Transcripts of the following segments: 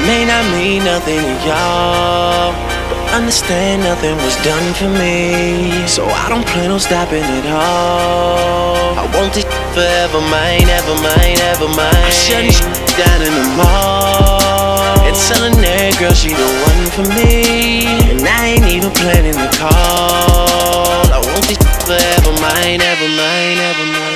may not mean nothing to y'all, but understand nothing was done for me. So I don't plan on stopping at all. I want this forever mine, ever mine, ever mine. I'm shutting down in the mall and telling that girl she the one for me, and I ain't even planning the call. I want this forever mine, ever mine, ever mine.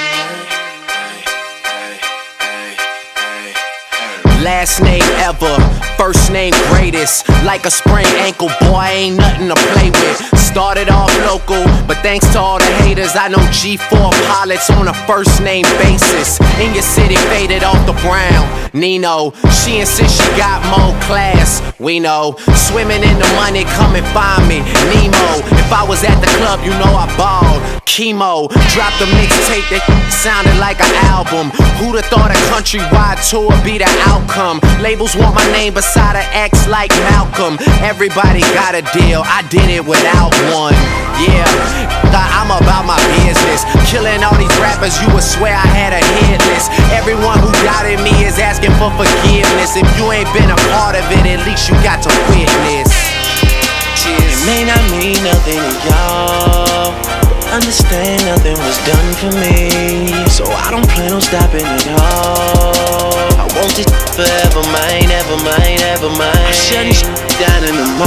Last name ever, first name greatest. Like a sprained ankle, boy, ain't nothing to play with. Started off local, but thanks to all the haters, I know G4 pilots on a first name basis. In your city, faded off the brown. Nino, she insists she got more class. We know, swimming in the money, come and find me. Nemo, if I was at the club, you know I balled. Chemo, dropped a mixtape that sounded like an album. Who'da thought a countrywide tour be the outcome? Labels want my name beside an X like Malcolm. Everybody got a deal, I did it without one. Yeah, I'm about my business. Killing all these rappers, you would swear I had a hit list. Everyone who doubted me is asking for forgiveness. If you ain't been a part of it, at least you got to witness. Cheers. It may not mean nothing to y'all, understand nothing was done for me. So I don't plan on stopping at all. I want this forever mine, ever mine, ever mine. I'm shutting down in the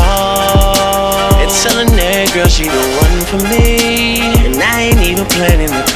mall and telling that girl she the one for me, and I ain't even planning the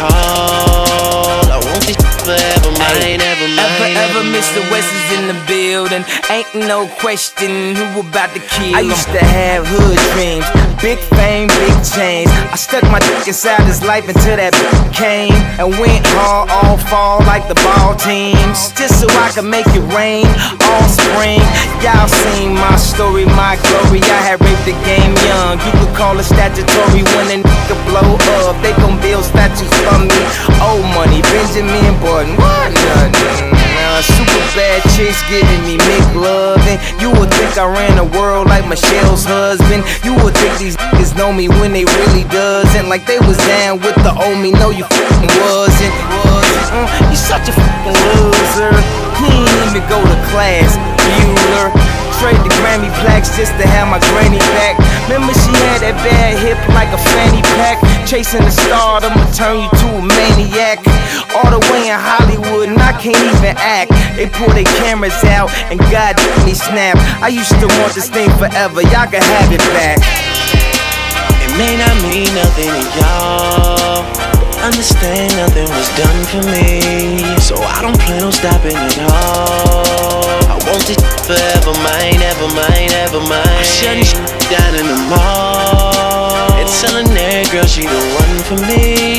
call. I want this forever mine, ever mine. Ever Mr. West is in the building. Ain't no question who about to kill him. I used to have hood dreams, big fame, big change. I stuck my dick inside his life until that came and went hard all fall like the ball teams, just so I could make it rain all spring. Y'all seen my story, my glory. I had raped the game young. You could call it statutory when a nigga blow up. They gon' build statues for me. Old money, Benjamin Button, what nothing. Super bad chicks giving me McLovin'. You would think I ran the world like Michelle's husband. You would think these niggas know me when they really doesn't. Like they was down with the old me. No, you fucking wasn't. You such a fucking loser. You ain't even go to class, Bueller. Trade the Grammy plaques just to have my granny back. Remember she had that bad hip like a fanny pack. Chasing the star, I'ma turn you to a maniac. All the way in Hollywood and I can't even act. They pull their cameras out and God me snap. I used to want this thing forever, y'all can have it back. It may not mean nothing to y'all, understand nothing was done for me. So I don't plan on stopping at all. I want this forever mine, ever mine, ever mine. I'm shutting down in the mall and telling that girl she the one for me,